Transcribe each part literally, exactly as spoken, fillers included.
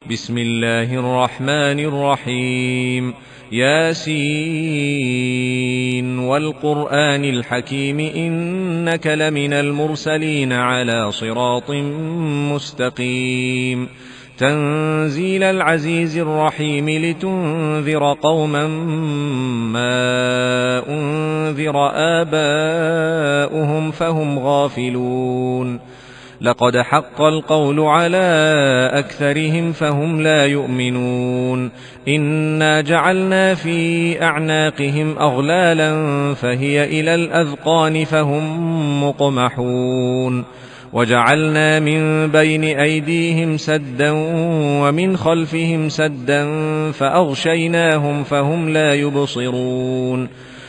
بسم الله الرحمن الرحيم. ياسين والقرآن الحكيم إنك لمن المرسلين على صراط مستقيم. تنزيل العزيز الرحيم لتنذر قوما ما أنذر آباؤهم فهم غافلون. لقد حق القول على أكثرهم فهم لا يؤمنون. إنا جعلنا في أعناقهم أغلالا فهي إلى الأذقان فهم مقمحون. وجعلنا من بين أيديهم سدا ومن خلفهم سدا فأغشيناهم فهم لا يبصرون.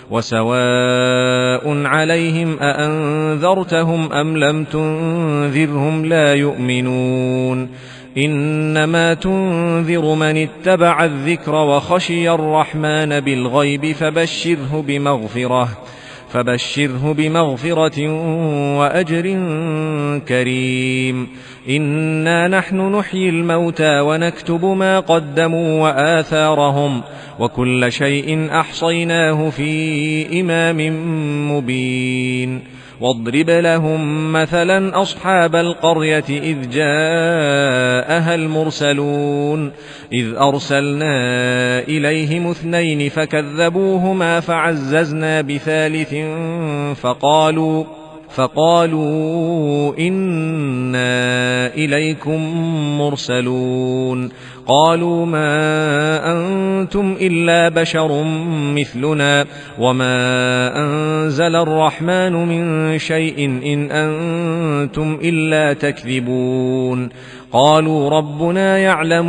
وسواء عليهم أأنذرتهم أم لم تنذرهم لا يؤمنون. إنما تنذر من اتبع الذكر وخشي الرحمن بالغيب فبشره بمغفرة فبشره بمغفرة وأجر كريم. إنا نحن نحيي الموتى ونكتب ما قدموا وآثارهم وكل شيء أحصيناه في إمام مبين. واضرب لهم مثلا أصحاب القرية إذ جاءها المرسلون إذ أرسلنا إليهم اثنين فكذبوهما فعززنا بثالث فقالوا فقالوا إنا إليكم مرسلون. قالوا ما أنتم إلا بشر مثلنا وما أنزل الرحمن من شيء إن أنتم إلا تكذبون. قالوا ربنا يعلم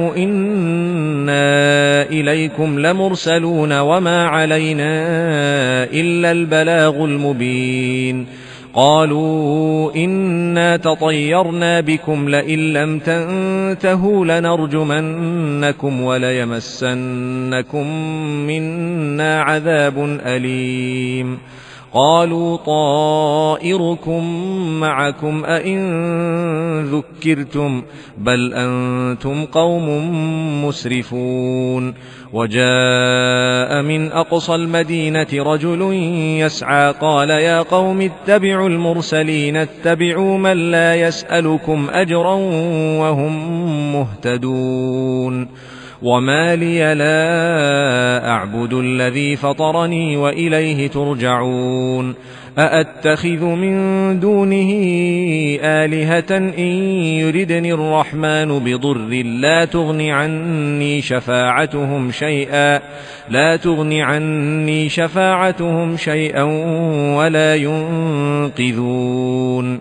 إنا إليكم لمرسلون وما علينا إلا البلاغ المبين. قالوا إنا تطيرنا بكم لئن لم تنتهوا لنرجمنكم وليمسنكم منا عذاب أليم. قالوا طائركم معكم أئن ذكرتم بل أنتم قوم مسرفون. وجاء من أقصى المدينة رجل يسعى قال يا قوم اتبعوا المرسلين اتبعوا من لا يسألكم أجرا وهم مهتدون. وما لي لا أعبد الذي فطرني وإليه ترجعون. أأتخذ من دونه آلهة إن يردني الرحمن بضر لا تغن عني شفاعتهم شيئا لا تغن عني شفاعتهم شيئا ولا ينقذون.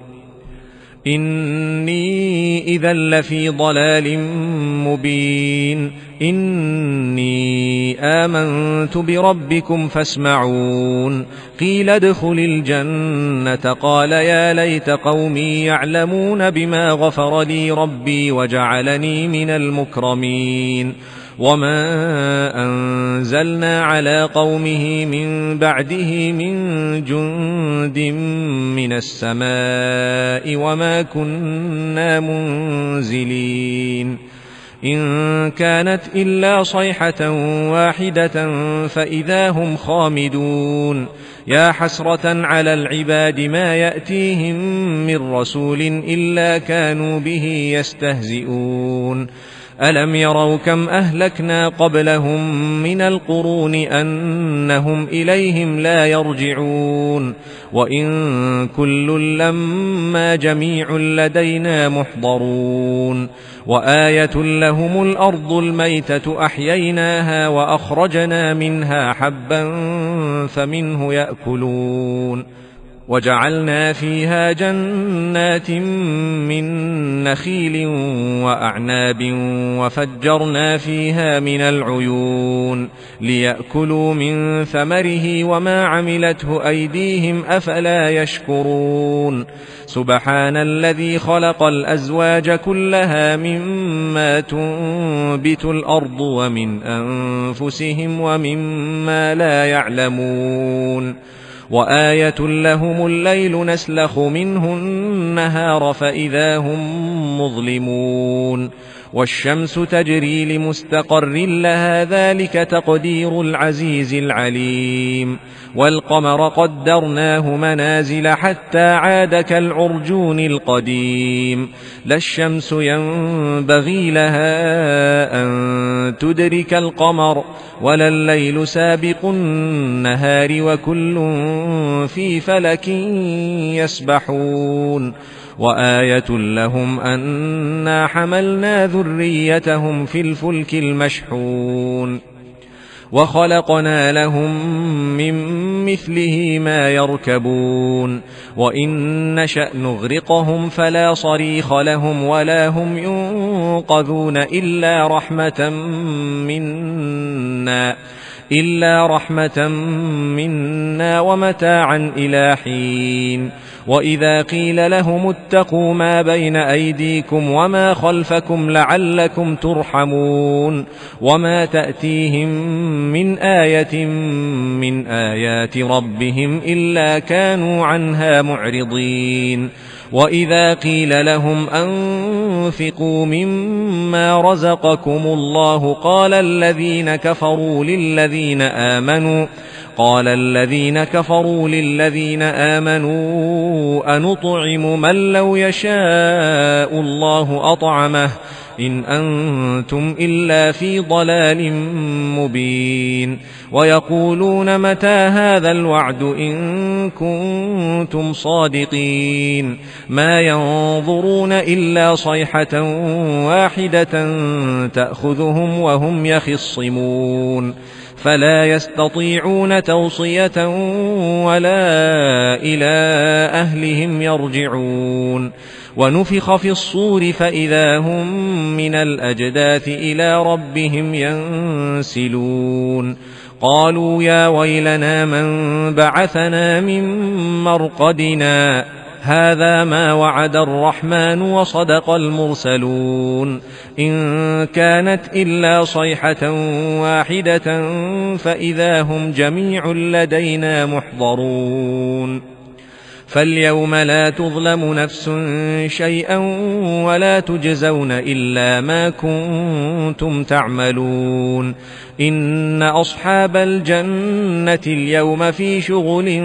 إني إذا لفي ضلال مبين. إني آمنت بربكم فاسمعون. قيل ادخل الجنة قال يا ليت قومي يعلمون بما غفر لي ربي وجعلني من المكرمين. وما أنزلنا على قومه من بعده من جند من السماء وما كنا منزلين. إن كانت إلا صيحة واحدة فإذا هم خامدون. يا حسرة على العباد ما يأتيهم من رسول إلا كانوا به يستهزئون. ألم يروا كم أهلكنا قبلهم من القرون أنهم إليهم لا يرجعون. وإن كل لما جميع لدينا محضرون. وآية لهم الأرض الميتة أحييناها وأخرجنا منها حبا فمنه يأكلون. وجعلنا فيها جنات من نخيل وأعناب وفجرنا فيها من العيون ليأكلوا من ثمره وما عملته أيديهم أفلا يشكرون. سبحان الذي خلق الأزواج كلها مما تنبت الأرض ومن أنفسهم ومما لا يعلمون. وآية لهم الليل نسلخ منه النهار فإذا هم مظلمون. والشمس تجري لمستقر لها ذلك تقدير العزيز العليم والقمر قدرناه منازل حتى عاد كالعرجون القديم لا الشمس ينبغي لها أن تدرك القمر ولا الليل سابق النهار وكل في فلك يسبحون وآية لهم أنا حملنا ذريتهم في الفلك المشحون وخلقنا لهم من مثله ما يركبون وإن نشأ نغرقهم فلا صريخ لهم ولا هم ينقذون إلا رحمة منا إلا رحمة منا ومتاعا إلى حين وإذا قيل لهم اتقوا ما بين أيديكم وما خلفكم لعلكم ترحمون وما تأتيهم من آية من آيات ربهم إلا كانوا عنها معرضين وإذا قيل لهم أنفقوا مما رزقكم الله قال الذين كفروا للذين آمنوا قال الذين كفروا للذين آمنوا أنطعم من لو يشاء الله أطعمه إن أنتم إلا في ضلال مبين ويقولون متى هذا الوعد إن كنتم صادقين ما ينظرون إلا صيحة واحدة تأخذهم وهم يخصمون فلا يستطيعون توصية ولا إلى أهلهم يرجعون ونفخ في الصور فإذا هم من الأجداث إلى ربهم ينسلون قالوا يا ويلنا من بعثنا من مرقدنا هذا ما وعد الرحمن وصدق المرسلون إن كانت إلا صيحة واحدة فإذا هم جميع لدينا محضرون فاليوم لا تظلم نفس شيئا ولا تجزون إلا ما كنتم تعملون إن أصحاب الجنة اليوم في شغل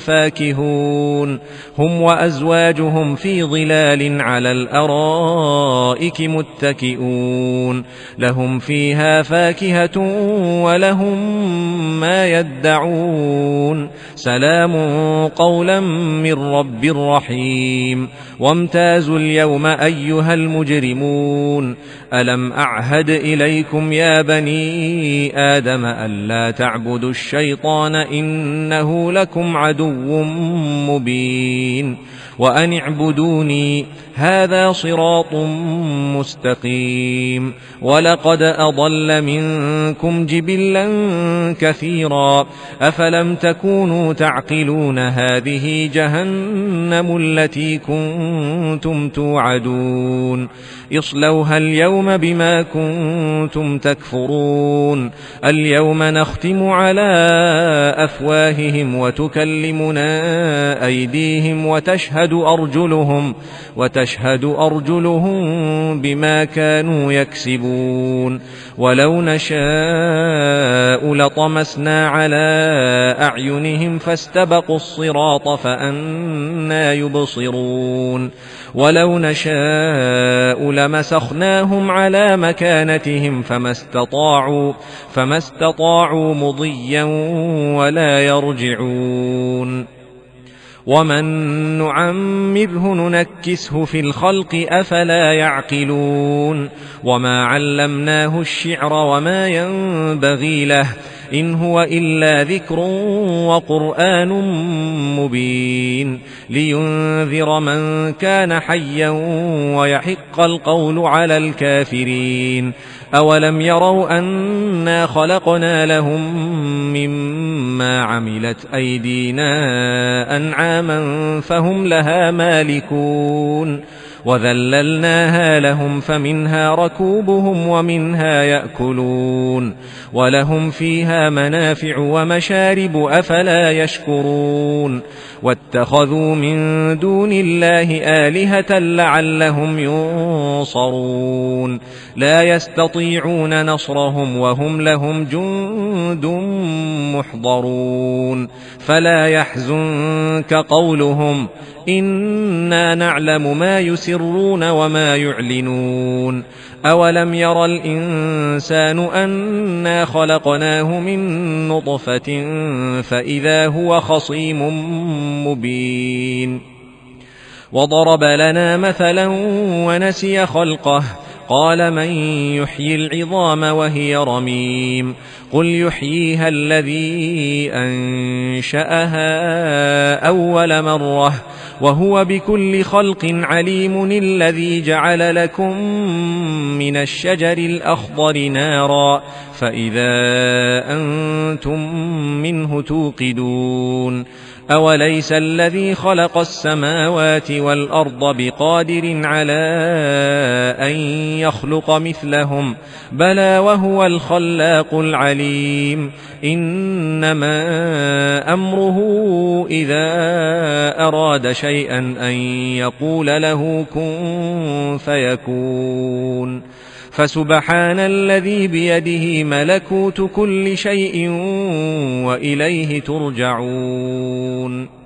فاكهون هم وأزواجهم في ظلال على الأرائك متكئون لهم فيها فاكهة ولهم ما يدعون سلام قولا من رب رحيم وامتازوا اليوم أيها المجرمون ألم أعهد إليكم يا بني آدم ألا تعبدوا الشيطان إنه لكم عدو مبين وأن اعبدوني هذا صراط مستقيم ولقد أضل منكم جبلا كثيرا أفلم تكونوا تعقلون هذه جهنم التي كنتم توعدون اصلوها اليوم بما كنتم تكفرون اليوم نختم على أفواههم وتكلمنا أيديهم وتشهد أرجلهم وتشهد أرجلهم بما كانوا يكسبون ولو نشاء لطمسنا على أعينهم فاستبقوا الصراط فأنى يبصرون ولو نشاء لمسخناهم على مكانتهم فما استطاعوا فما استطاعوا مضيا ولا يرجعون ومن نعمره ننكسه في الخلق أفلا يعقلون وما علمناه الشعر وما ينبغي له إن هو إلا ذكر وقرآن مبين لينذر من كان حيا ويحق القول على الكافرين أولم يروا أنا خلقنا لهم مما عملت أيدينا أنعاما فهم لها مالكون وذللناها لهم فمنها ركوبهم ومنها يأكلون ولهم فيها منافع ومشارب أفلا يشكرون واتخذوا من دون الله آلهة لعلهم ينصرون لا يستطيعون نصرهم وهم لهم جند محضرون فلا يحزنك قولهم إنا نعلم ما يسرون وما يعلنون أولم ير الإنسان أنا خلقناه من نطفة فإذا هو خصيم مبين وضرب لنا مثلا ونسي خلقه قال من يحيي العظام وهي رميم قل يحييها الذي أنشأها أول مرة وهو بكل خلق عليم الذي جعل لكم من الشجر الأخضر نارا فإذا أنتم منه توقدون أوليس الذي خلق السماوات والأرض بقادر على أن يخلق مثلهم بلى وهو الخلاق العليم إنما أمره إذا أراد شيئا أن يقول له كن فيكون فسبحان الذي بيده ملكوت كل شيء وإليه ترجعون.